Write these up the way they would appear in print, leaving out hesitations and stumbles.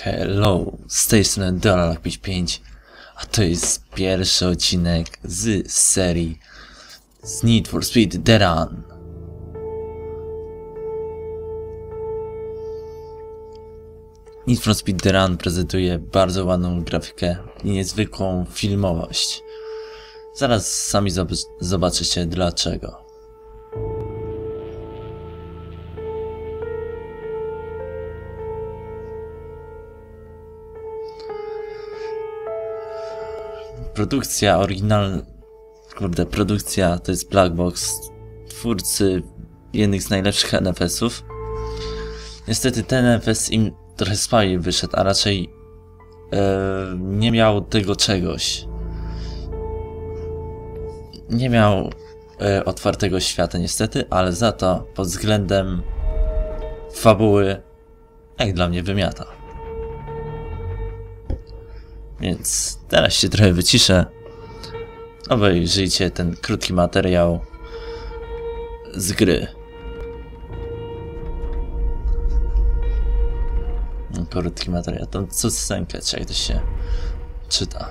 Hello, z tej strony Dolar55, a to jest pierwszy odcinek z serii z Need for Speed The Run. Need for Speed The Run prezentuje bardzo ładną grafikę i niezwykłą filmowość. Zaraz sami zobaczycie dlaczego. Produkcja oryginalna, produkcja to jest Black Box, twórcy jednych z najlepszych NFS-ów. Niestety ten NFS im trochę słabiej wyszedł, a raczej nie miał tego czegoś. Nie miał otwartego świata niestety, ale za to pod względem fabuły jak dla mnie wymiata. Więc teraz się trochę wyciszę. Obejrzyjcie ten krótki materiał z gry. Krótki materiał, tą cutscenkę, czy jak to się czyta.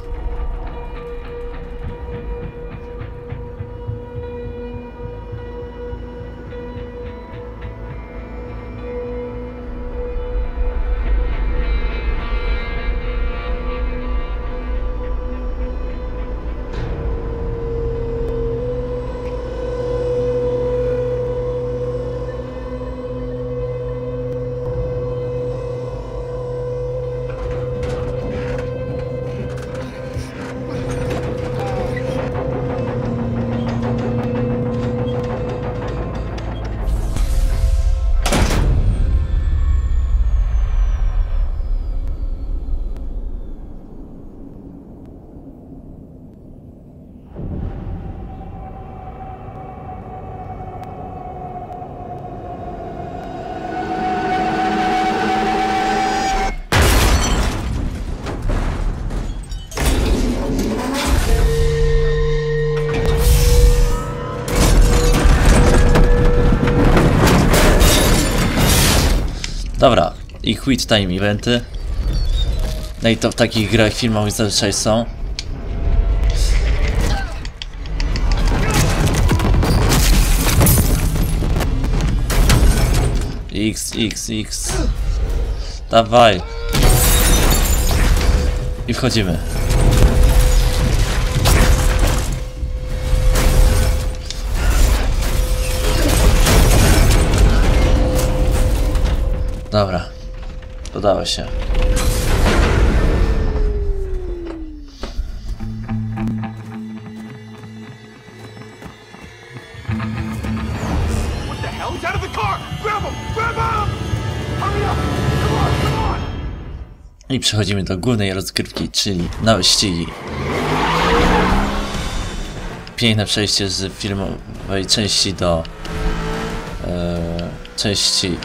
Dobra, i quit time eventy. No i to w takich grach filmowych zazwyczaj są. X. Dawaj. I wchodzimy. Dobra, udało się. I przechodzimy do głównej rozgrywki, czyli na wyścigi. Piękne przejście z filmowej części do części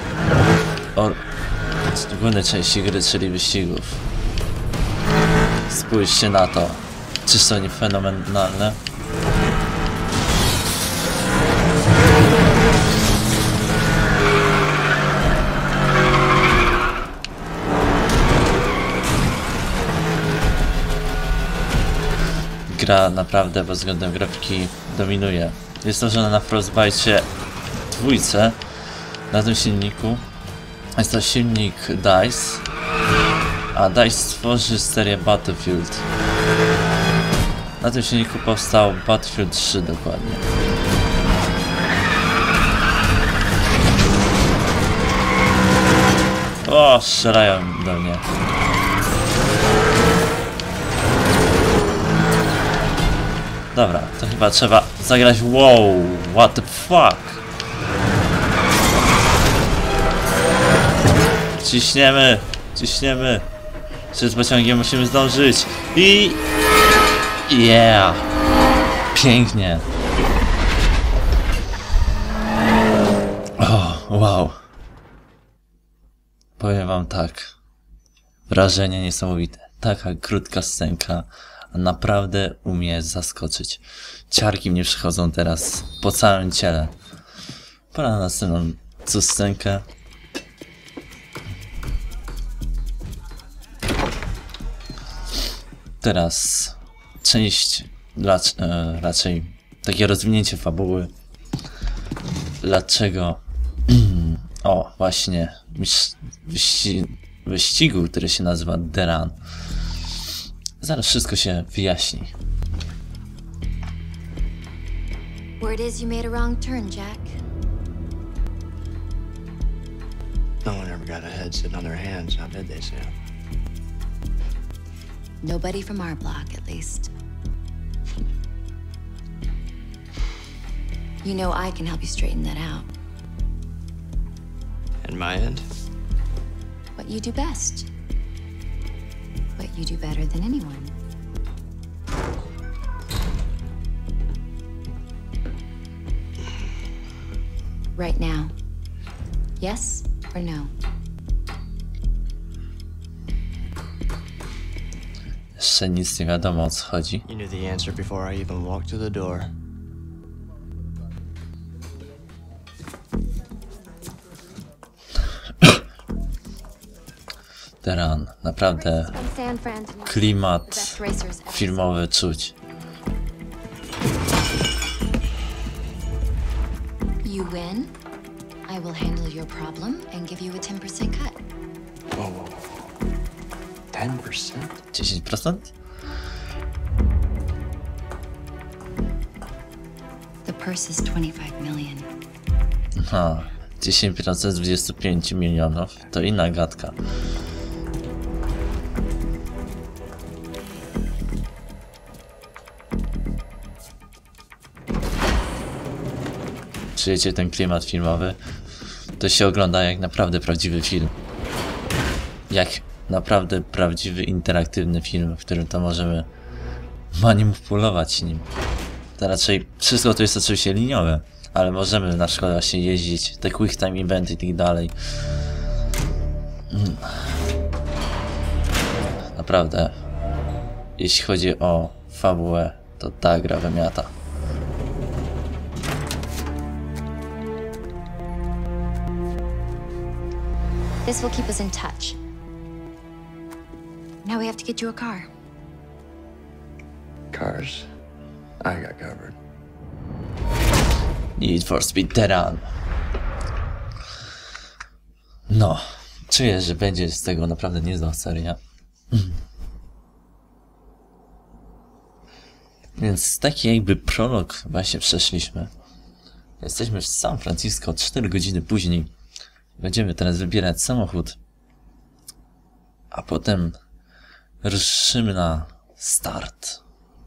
głównej części gry, czyli wyścigów. Spójrzcie na to. Czyż to nie fenomenalne? Gra naprawdę pod względem grafiki dominuje. Jest stworzona na Frostbite 2 na tym silniku. Jest to silnik DICE, a DICE stworzy serię Battlefield. Na tym silniku powstał Battlefield 3 dokładnie. O, strzelają do mnie. Dobra, to chyba trzeba zagrać. Wow, what the fuck? Ciśniemy. Przed pociągiem musimy zdążyć. I... yeah! Pięknie. O, wow. Powiem wam tak. Wrażenie niesamowite. Taka krótka scenka, a naprawdę umie zaskoczyć. Ciarki mnie przychodzą teraz po całym ciele. Pora na następną scenkę. teraz część, raczej takie rozwinięcie fabuły. Dlaczego? O, właśnie wyścigu, który się nazywa The Run. Zaraz wszystko się wyjaśni. Word is you made a wrong turn, Jack. No one ever got ahead sitting on their hands, now did they, Sam? Nobody from our block, at least. You know I can help you straighten that out. And my end? What you do best. What you do better than anyone. Right now. Yes or no? Jeszcze nic nie wiadomo, o co chodzi. You knew the answer before I even walked to the door. The Run. Naprawdę klimat filmowy czuć. You win. I will handle your problem and give you a 10% cut. Whoa. 10%? 10%? The purse is 25 million. Aha, 10% z 25 milionów. To inna gadka. Czujecie ten klimat filmowy? To się ogląda jak naprawdę prawdziwy film. Jak naprawdę prawdziwy, interaktywny film, w którym to możemy manipulować nim. To raczej wszystko to jest oczywiście liniowe, ale możemy na przykład właśnie jeździć, te quick time eventy i tak dalej. Naprawdę, jeśli chodzi o fabułę, to ta gra wymiata. This will keep us in touch. Now we have to get you a car. Cars. I got covered. Need for Speed The Run. No, czuję, że będzie z tego naprawdę niezła seria. Więc taki jakby prolog właśnie przeszliśmy. Jesteśmy w San Francisco 4 godziny później. Będziemy teraz wybierać samochód. A potem ruszymy na start.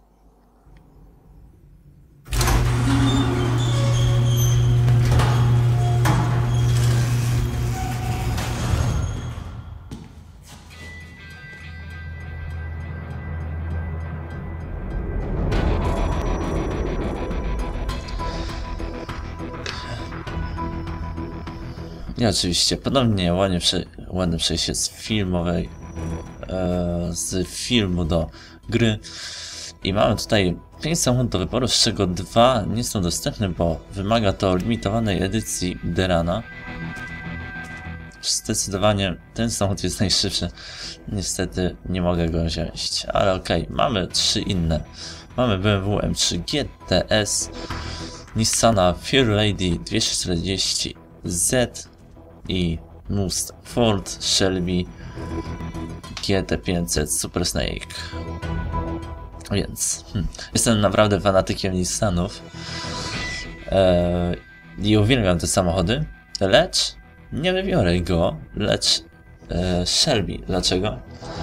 I oczywiście ponownie ładne przejście z filmowej, z filmu do gry. I mamy tutaj 5 samochodów do wyboru, z czego 2 nie są dostępne, bo wymaga to limitowanej edycji The Runa. Zdecydowanie ten samochód jest najszybszy. Niestety nie mogę go wziąć, ale okej, mamy 3 inne. Mamy BMW M3 GTS, Nissana Fairlady 240Z i Mustang Ford Shelby GT500 Super Snake. Więc jestem naprawdę fanatykiem Nissanów i uwielbiam te samochody, lecz nie wybiorę go, lecz Shelby. Dlaczego?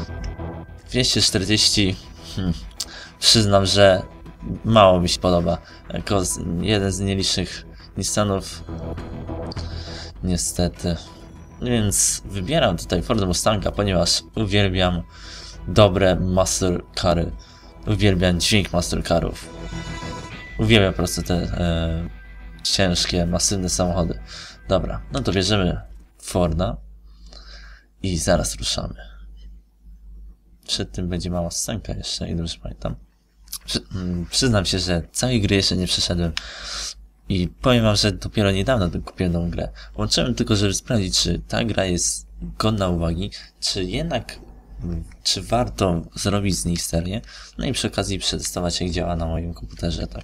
240 przyznam, że mało mi się podoba. Jako jeden z nielicznych Nissanów, niestety. Więc wybieram tutaj Forda Mustanga, ponieważ uwielbiam dobre muscle cary. Uwielbiam dźwięk muscle carów. Uwielbiam po prostu te ciężkie, masywne samochody. Dobra, no to bierzemy Forda i zaraz ruszamy. Przed tym będzie mała scenka jeszcze, i dobrze pamiętam. Przyznam się, że całej gry jeszcze nie przeszedłem. I powiem wam, że dopiero niedawno kupiłem tą grę. Łączyłem tylko, żeby sprawdzić, czy ta gra jest godna uwagi, czy jednak czy warto zrobić z nich serię, no i przy okazji przetestować, jak działa na moim komputerze, tak.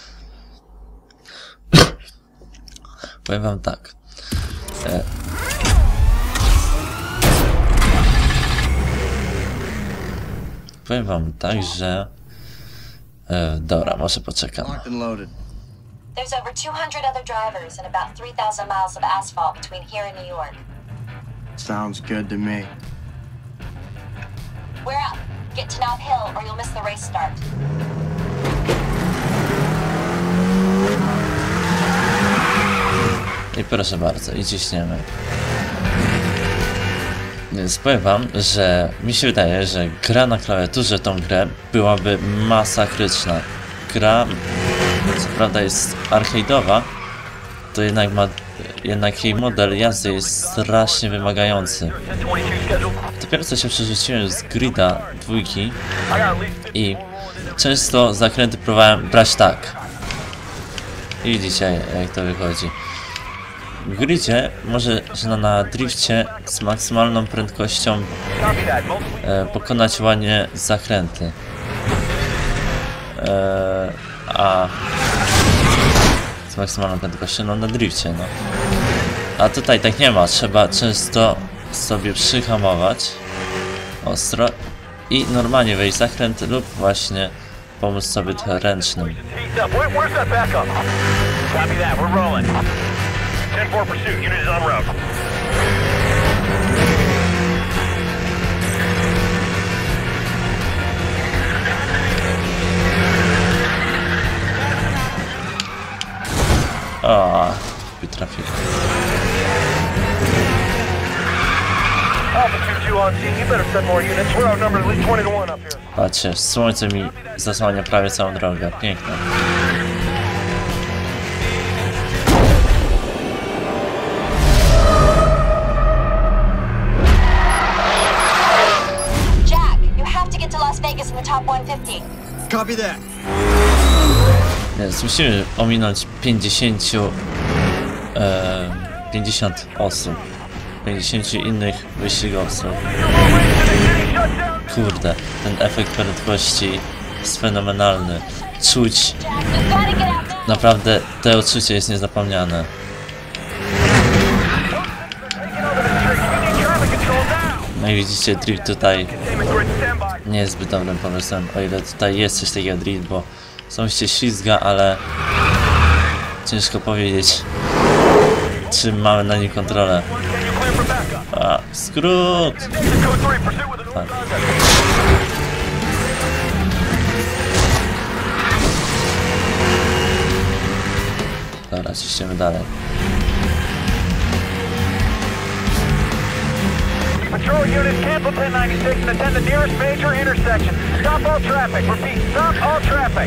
Powiem wam tak. Powiem wam tak, że... dobra, może poczekam. There's over 200 other drivers and about 3,000 miles of asphalt between here and New York. Sounds good to me. We're out. Get to Knob Hill or you'll miss the race start. I proszę bardzo, i ciśniemy. Więc powiem wam, że mi się wydaje, że gra na klawiaturze tą grę byłaby masakryczna. Gra, co prawda jest arcade'owa, to jednak jej model jazdy jest strasznie wymagający. Dopiero co się przerzuciłem z grida 2 i często zakręty próbowałem brać tak. I widzicie, jak to wychodzi. W gridzie może że na drifcie z maksymalną prędkością pokonać ładnie zakręty. A z maksymalną prędkością, no na drifcie, no. A tutaj tak nie ma, trzeba często sobie przyhamować ostro i normalnie wejść zakręt lub właśnie pomóc sobie ręcznym. 10-4 pursuit, unit is en route. O, trafił. Altitude 2 on scene, you better send more units. We're outnumbered at least 20 to 1 up here. Patrzcie, słońce mi zasłania prawie całą drogę. Piękne. Copy that. Więc musimy ominąć 50 osób. 50 innych wyścigowców. Kurde, ten efekt prędkości jest fenomenalny. Czuć... Naprawdę, to odczucie jest niezapomniane. No i widzicie, drift tutaj nie jest zbyt dobrym pomysłem, o ile tutaj jest coś takiego drift, bo są się ślizga, ale ciężko powiedzieć, czy mamy na nim kontrolę. A, skrót! Tak. Dobra, ciśniemy dalej. Patrol units, cancel 1096 and attend the nearest major intersection. Stop all traffic. Repeat, stop all traffic.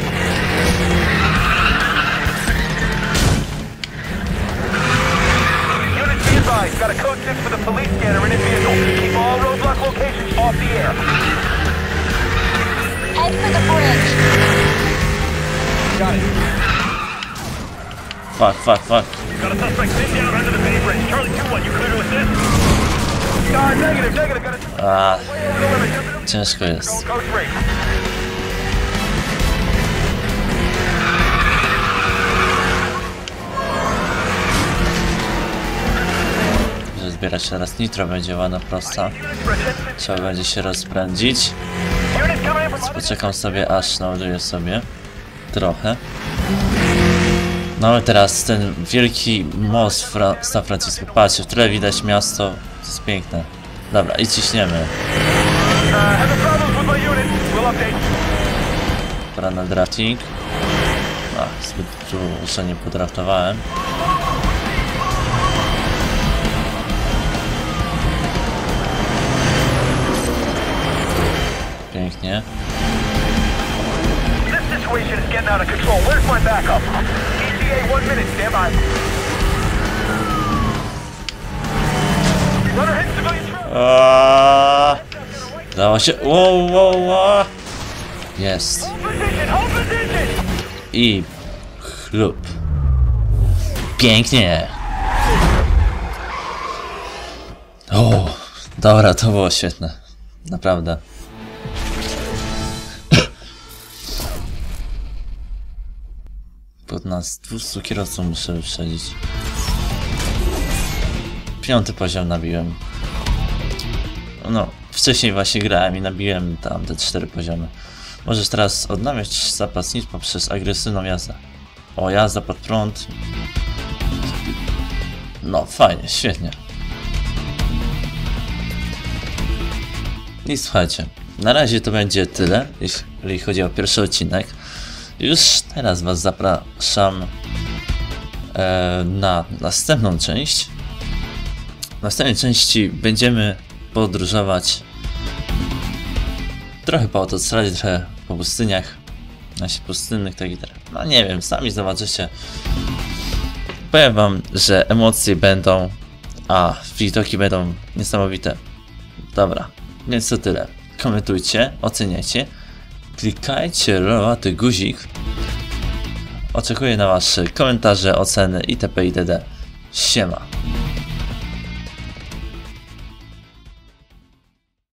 Units be advised, got a code 6 for the police scanner in his vehicle. Keep all roadblock locations off the air. Head for the bridge. Got it. Fuck. Got a suspect sit down under the Bay Bridge. Charlie 2-1, you clear to assist? Negative, got it. A, ciężko jest. Coach 3. Że zbierać teraz nitro będzie ładna prosta. Trzeba będzie się rozprędzić. Więc poczekam sobie, aż naładuję sobie trochę. No i teraz ten wielki most w San Francisco. Patrzcie, w tle widać miasto. To jest piękne. Dobra, i ciśniemy. Pora na drafting. Zbyt dużo nie podraftowałem. Pięknie. This situation is getting out of control. Where's my backup? ETA 1 minute, stand by. Runner hit civilian traffic. Dało się. Wow. Jest. Hold position. I chlub. Pięknie. O, dobra, to było świetne. Naprawdę. Pod nas 200 kierowców muszę wyprzedzić. 5. poziom nabiłem. No, wcześniej właśnie grałem i nabiłem tam te 4 poziomy. Możesz teraz odnawiać zapas nic poprzez agresywną jazdę. O, jazda pod prąd. No, fajnie, świetnie. I słuchajcie, na razie to będzie tyle, jeśli chodzi o pierwszy odcinek. Już teraz was zapraszam na następną część. W następnej części będziemy podróżować trochę po autostradzie, trochę po pustyniach. Pustynnych, tak i tak. No nie wiem, sami zobaczycie. Powiem wam, że emocje będą, a widoki będą niesamowite. Dobra, więc to tyle. Komentujcie, oceniajcie, klikajcie rołaty guzik. Oczekuję na wasze komentarze, oceny itp. itd. Siema.